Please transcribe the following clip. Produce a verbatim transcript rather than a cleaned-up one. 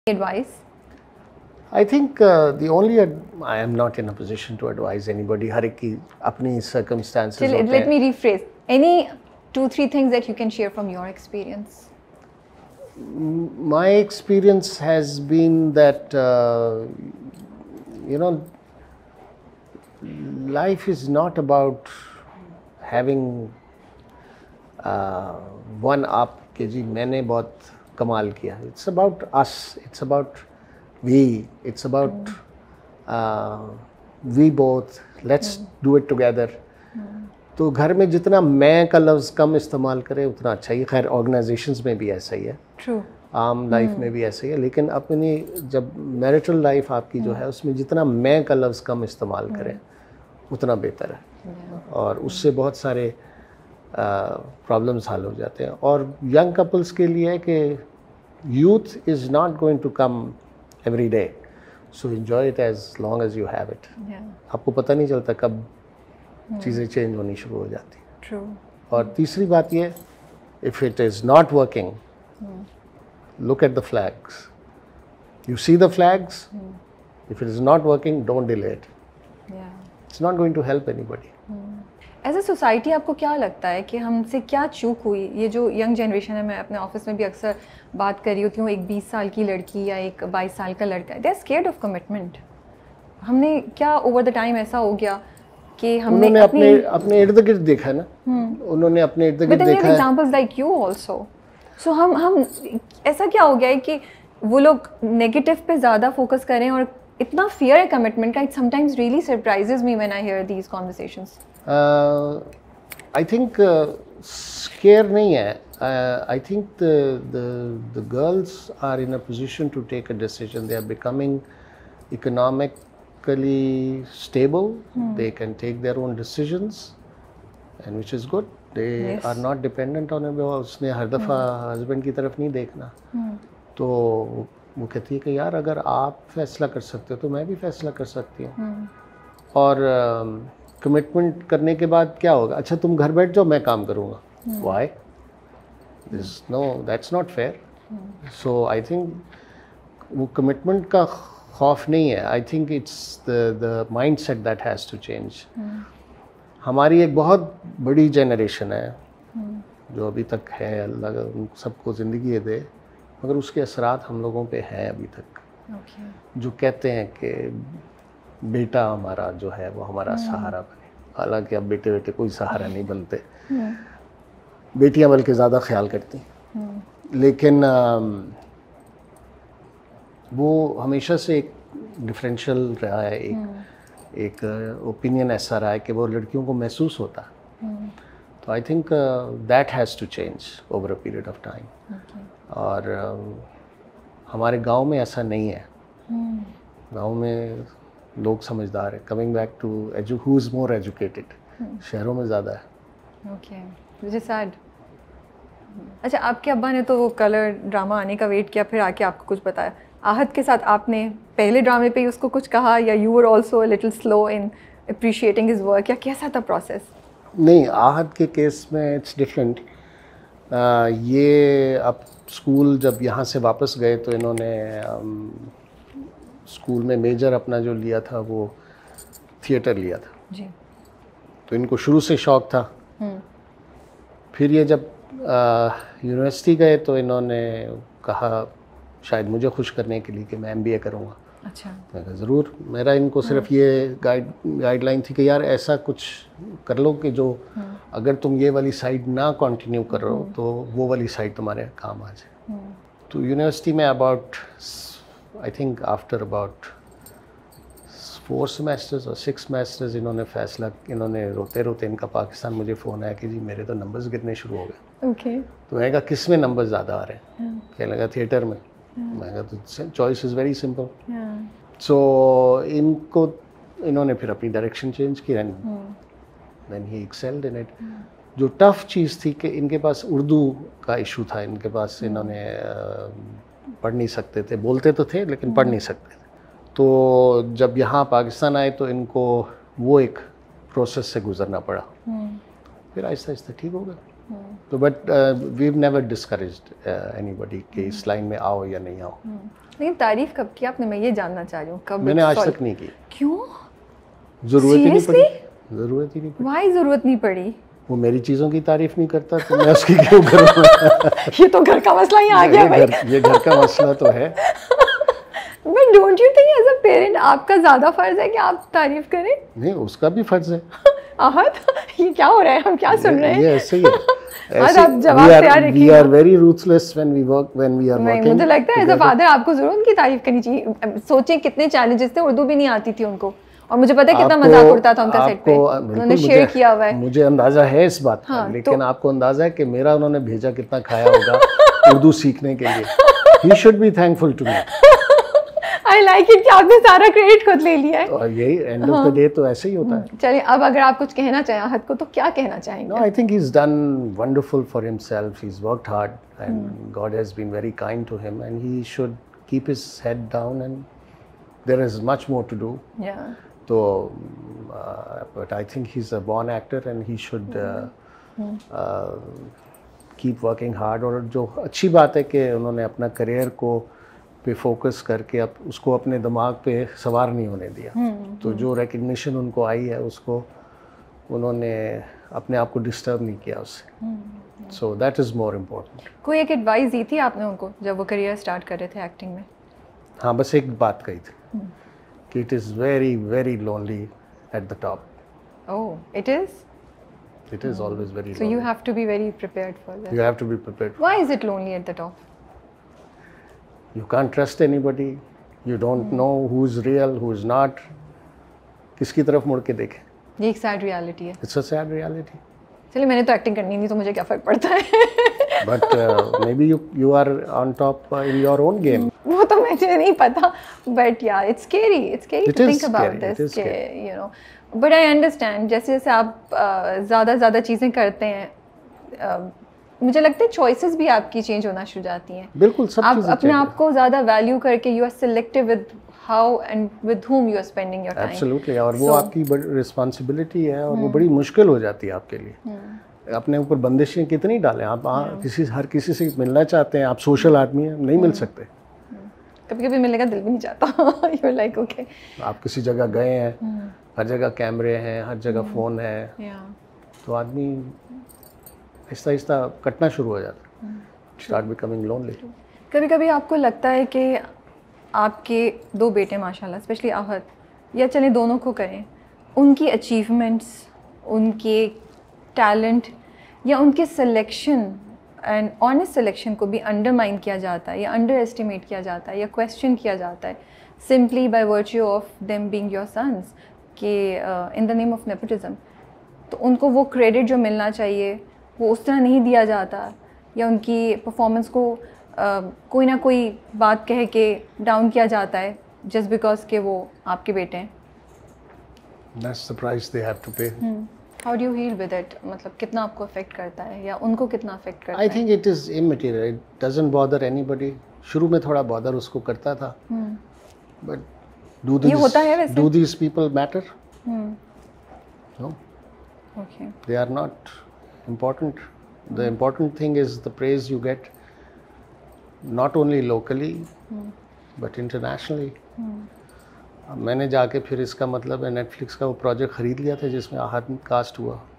advice? I think uh, the only ad- I am not in a position to advise anybody. हर एक की अपनी circumstances Till, होते let हैं. me rephrase. Any two, three things that you can share from your experience? My experience has been that uh, you know life is not about having uh, one up कि जी मैंने बहुत कमाल किया. It's about us. It's about we. It's about mm. uh, we both. Let's mm. do it together. Mm. तो घर में जितना मैं का लफ्ज़ कम इस्तेमाल करें उतना अच्छा ही. खैर ऑर्गेनाइजेशंस में भी ऐसा ही है. True. आम लाइफ mm. में भी ऐसा ही है. लेकिन अपनी जब मैरिटल लाइफ आपकी mm. जो है उसमें जितना मैं का लफ्ज़ कम इस्तेमाल mm. करें उतना बेहतर है. yeah. और उससे बहुत सारे प्रॉब्लम्स uh, हल हो जाते हैं. और यंग कपल्स के लिए है कि youth is not going to come every day, so enjoy it as long as you have it. आपको पता नहीं चलता कब hmm. चीज़ें चेंज होनी शुरू हो जाती हैं. True. और hmm. तीसरी बात ये, if it is not working, look at the flags. You see the flags. If it is not working, don't delay it. It's not going to help anybody. As a society आपको क्या लगता है कि हमसे क्या चूक हुई? ये जो यंग जनरेशन है, मैं अपने ऑफिस में भी अक्सर बात कर रही होती हूँ, एक बीस साल की लड़की या एक बाईस साल का लड़का, they are scared of commitment. हमने क्या ओवर द टाइम ऐसा हो गया कि हमने उन्होंने अपने अपने इर्द गिर्द देखा है ना. hmm. उन्होंने अपने इर्द गिर्द देखा है. Examples like you also. So हम हम ऐसा क्या हो गया है कि वो लोग नेगेटिव पे ज़्यादा फोकस करें और इतना फियर है कमिटमेंट का. It sometimes really surprises me when I hear these conversations. I think scare नहीं है. I think the the the girls are in a position to take a decision. They are becoming economically stable. They can take their own decisions and which is good. They are not dependent on. उसने हर दफ़ा husband की तरफ नहीं देखना. hmm. तो वो कहती है कि यार अगर आप फैसला कर सकते हो तो मैं भी फैसला कर सकती हूँ. hmm. और कमिटमेंट uh, करने के बाद क्या होगा? अच्छा तुम घर बैठ जाओ, मैं काम करूँगा. Why? This no, that's not fair. So I think वो कमिटमेंट का खौफ नहीं है. I think it's the the mindset that has to change. हमारी एक बहुत बड़ी जनरेशन है hmm. जो अभी तक है. अल्लाह उन सबको ज़िंदगी दे, मगर उसके असरात हम लोगों पे हैं अभी तक. okay. जो कहते हैं कि बेटा हमारा जो है वो हमारा hmm. सहारा बने. हालांकि अब बेटे बेटे कोई सहारा नहीं बनते. hmm. बेटियां बल्कि ज़्यादा ख्याल करती. hmm. लेकिन आ, वो हमेशा से एक डिफरेंशियल रहा है. एक hmm. एक ओपिनियन ऐसा रहा है कि वो लड़कियों को महसूस होता. hmm. तो I think that has to change over a period of time. और uh, हमारे गांव में ऐसा नहीं है. hmm. गांव में लोग समझदार हैं. कमिंग बैक टू एजू हु इज़ मोर एजुकेटेड, शहरों में ज़्यादा है. ओके, मुझे सैड. अच्छा, आपके अब्बा ने तो वो कलर ड्रामा आने का वेट किया, फिर आके आपको कुछ बताया. आहत के साथ आपने पहले ड्रामे पे ही उसको कुछ कहा, या you were also a little slow in appreciating his work, या कैसा था प्रोसेस? नहीं, आहत के केस में इट्स डिफरेंट. ये अब स्कूल जब यहाँ से वापस गए तो इन्होंने स्कूल में मेजर अपना जो लिया था वो थिएटर लिया था. जी. तो इनको शुरू से शौक़ था. फिर ये जब यूनिवर्सिटी गए तो इन्होंने कहा शायद मुझे खुश करने के लिए कि मैं एमबीए करूँगा. अच्छा. मैं कहा ज़रूर. मेरा इनको सिर्फ ये गाइड गाइडलाइन थी कि यार ऐसा कुछ कर लो कि जो अगर तुम ये वाली साइड ना कंटिन्यू कर रहे हो तो वो वाली साइड तुम्हारे काम आ जाए. तो यूनिवर्सिटी में about I think after about four semesters और सिक्स सेमेस्टर्स इन्होंने फैसला, इन्होंने रोते रोते इनका पाकिस्तान मुझे फ़ोन आया कि जी मेरे तो नंबर्स गिरने शुरू हो गए. ओके. तो मैंने कहा किस में नंबर ज़्यादा आ रहे हैं? कहने लगा थिएटर में. मैंने कहा तो choice is very simple. So इनको इन्होंने फिर अपनी डायरेक्शन चेंज की and then he excelled in it. जो टफ़ चीज़ थी कि इनके पास उर्दू का इशू था. इनके पास इन्होंने पढ़ नहीं सकते थे, बोलते तो थे लेकिन पढ़ नहीं सकते थे. तो जब यहाँ पाकिस्तान आए तो इनको वो एक प्रोसेस से गुजरना पड़ा. फिर आहिस्ता आहिस्ता ठीक हो गया. तो but we have never discouraged anybody कि इस लाइन में आओ या नहीं आओ. लेकिन तारीफ कब की आपने, मैं ये जानना चाह रही हूँ कब? मैंने आज तक नहीं की। क्यों? जरूरत ही नहीं पड़ी। जरूरत ही नहीं पड़ी। वाई जरूरत नहीं पड़ी? वो मेरी चीजों की तारीफ नहीं करता तो मैं उसकी क्यों करूँ? ये तो घर का मसला ही आ गया भाई। ये घर का मसला तो है। But don't you think as a parent आपका ज्यादा फर्ज है कि आप तारीफ करें? नहीं, उसका भी फर्ज है। आहत, ये क्या हो रहा है, हम क्या सुन रहे हैं? ये ऐसे ही है। ऐसे आप जवाब तैयार रखिए। We are very ruthless when we work, when we are working. मुझे लगता है एज अ फादर आपको जरूर उनकी तारीफ करनी चाहिए। सोचिए कितने चैलेंजेस थे, उर्दू भी नहीं आती थी उनको, और मुझे पता है कितना मजाक उड़ता था उनका सेट पे, उन्होंने शेयर किया हुआ है। मुझे अंदाजा है इस बात का, लेकिन आपको अंदाजा है कि मेरा उन्होंने भेजा कितना खाया होगा उर्दू सीखने के लिए। He should be thankful to me. I like it कि आपने सारा क्रेडिट खुद ले लिया है। और यही एंड ऑफ द डे तो ऐसे ही होता है। चलिए, अब अगर आप कुछ कहना चाहें आहत को तो क्या कहना चाहेंगे? No, I think he's done wonderful for himself. He's worked hard, and hmm. God has been very kind to him, and he should keep his head down. And there is much more to do. Yeah. So, uh, but I think he's a born actor, and he should uh, hmm. uh, keep working hard. और जो अच्छी बात है कि उन्होंने अपना career को पे फोकस करके अब उसको अपने दिमाग पे सवार नहीं होने दिया। hmm. तो जो रिकग्निशन उनको आई है उसको उन्होंने अपने आप को डिस्टर्ब नहीं किया उससे। So that is more important. कोई एक एडवाइस दी थी आपने उनको जब वो करियर स्टार्ट कर रहे थे एक्टिंग में? हाँ, बस एक बात कही थी hmm. कि it is very very lonely at the top. Oh, it is? It is hmm. always very so lonely. You have to be very prepared for that. You have to be prepared. Why is it lonely at the top? You can't trust anybody. You don't hmm. know who's real, who's not. किसकी तरफ मुड़ के देखें? ये एक sad reality है। It's a sad reality. चलिए, मैंने तो एक्टिंग करनी नहीं, तो मुझे क्या फर्क पड़ता है? But uh, maybe you you are on top uh, in your own game. वो तो मुझे नहीं पता, but yeah, it's scary. It's scary it to think scary. about this. It is scary. You know, but I understand. जैसे जैसे आप ज़्यादा ज़्यादा चीज़ें करते हैं, uh, मुझे लगता है चॉइसेस भी आपकी चेंज होना शुरू जाती हैं। बिल्कुल, सब आप अपने आप को ज़्यादा वैल्यू करके you are selective with how and with whom you are spending your time. Absolutely, और वो आपकी बड़ी रिस्पॉन्सिबिलिटी है और वो बड़ी मुश्किल हो जाती है आपके लिए। अपने ऊपर बंदिशें कितनी डालें आप? किसी हर किसी से मिलना चाहते हैं, आप सोशल आदमी हैं, नहीं मिल सकते। कभी कभी मिलने का दिल भी नहीं चाहता। यू आर लाइक ओके, आप किसी जगह गए हैं, हर जगह कैमरे हैं, हर जगह फ़ोन है, तो आदमी आहिस्ता आहिस्ता कटना शुरू हो जाता है, स्टार्ट बिकमिंग लोनली। कभी कभी आपको लगता है कि आपके दो बेटे माशाल्लाह, स्पेशली आहत, या चले दोनों को करें, उनकी अचीवमेंट्स, उनके टैलेंट या उनके सिलेक्शन एंड ऑनेस्ट सिलेक्शन को भी अंडरमाइन किया जाता है या अंडर एस्टिमेट किया जाता है या क्वेश्चन किया जाता है, simply by virtue of them being your sons, के in the name of nepotism. तो उनको वो क्रेडिट जो मिलना चाहिए वो उस तरह नहीं दिया जाता, या उनकी परफॉर्मेंस को uh, कोई ना कोई बात कह के डाउन किया जाता है जस्ट बिकॉज के वो आपके बेटे हैं। That's the price they have to pay. hmm. How do you heal with it? मतलब कितना आपको अफेक्ट करता है या उनको कितना अफेक्ट करता I है? I think it is immaterial. It doesn't bother anybody. शुरू में थोड़ा bother उसको करता था, hmm. but do these, ये होता है वैसे? do these people matter? hmm. No. Okay. They are not important. The important thing is the praise you get, not only locally, hmm. but internationally. Hmm. मैंने जाके फिर इसका मतलब है नेटफ्लिक्स का वो प्रोजेक्ट ख़रीद लिया था जिसमें आहत कास्ट हुआ।